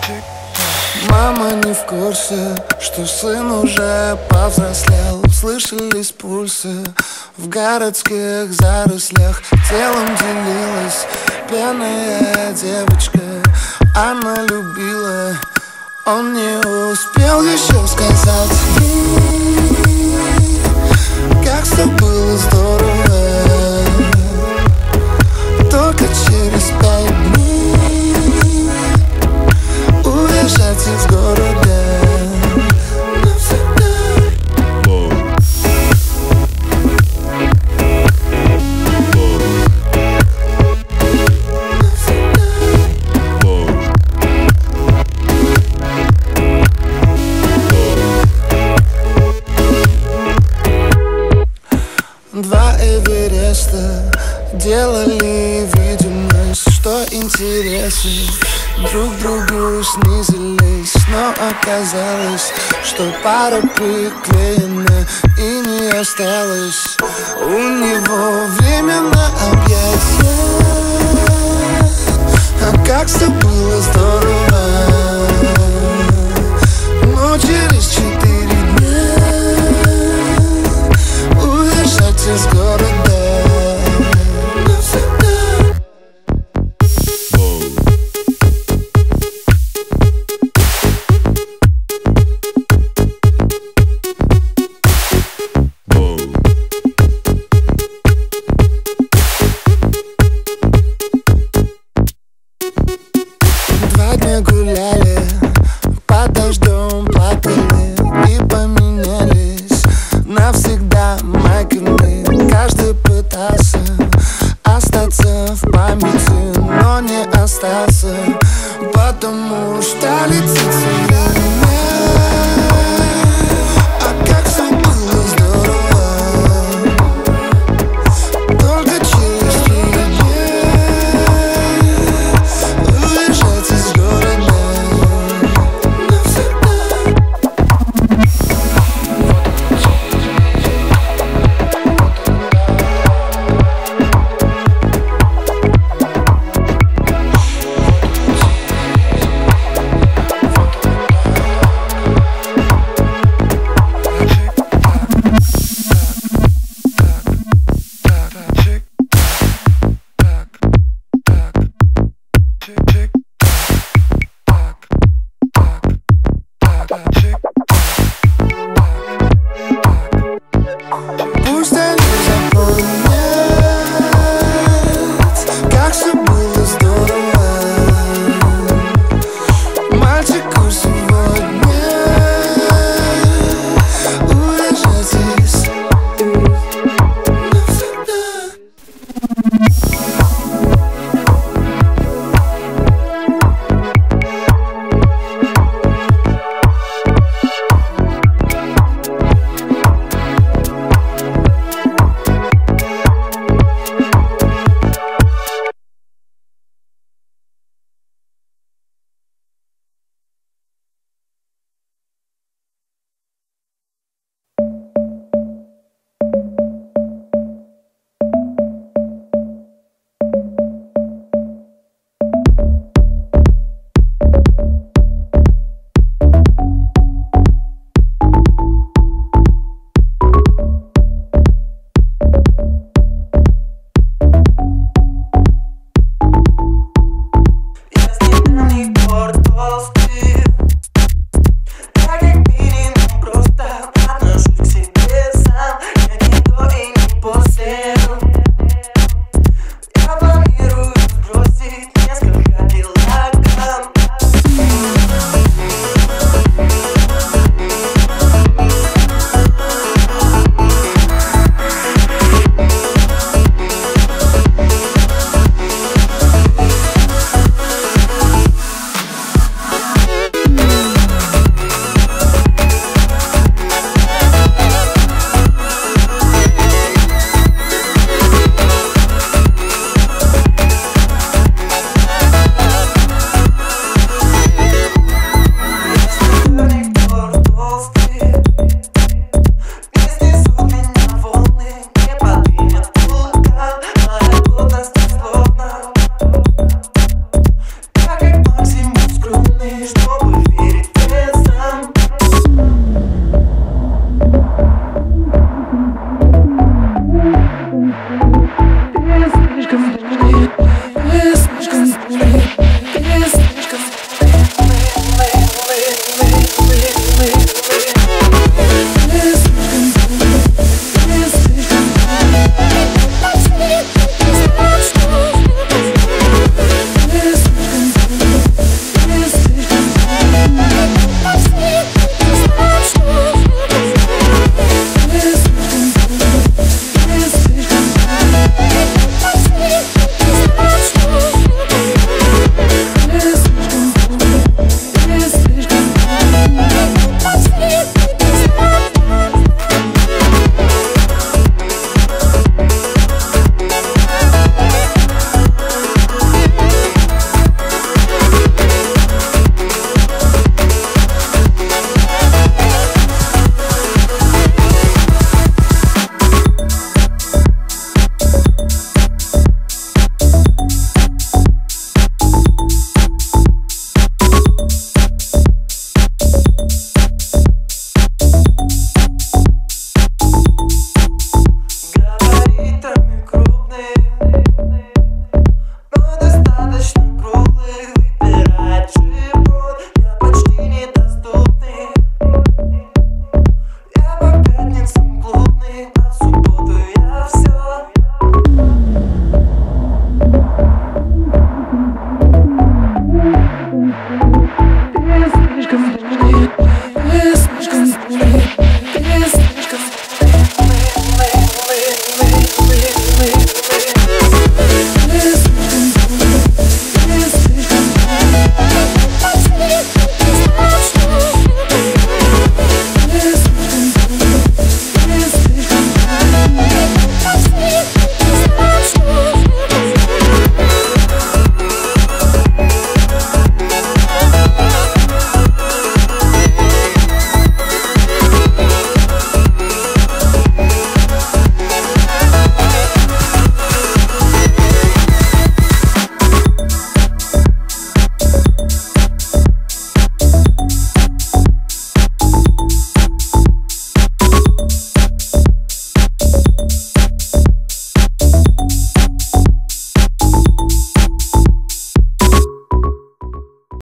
Мама не в курсе, что сын уже повзрослел. Слышались пульсы в городских зарослях. Телом делилась пьяная девочка. Она любила, он не успел еще сказать ей, как все было здорово. Только через 5 дней уезжать из города навсегда. Два Эвереста делали видимость, что интересы друг другу снизились. Но оказалось, что пара приклеена и не осталось у него время на объятия. А как все было здорово. Но через 4 дня уезжать из города навсегда. Два дня гуляли, под дождем плакали и поменялись навсегда майками. Каждый пытался остаться в памяти, но не остался, потому что летит.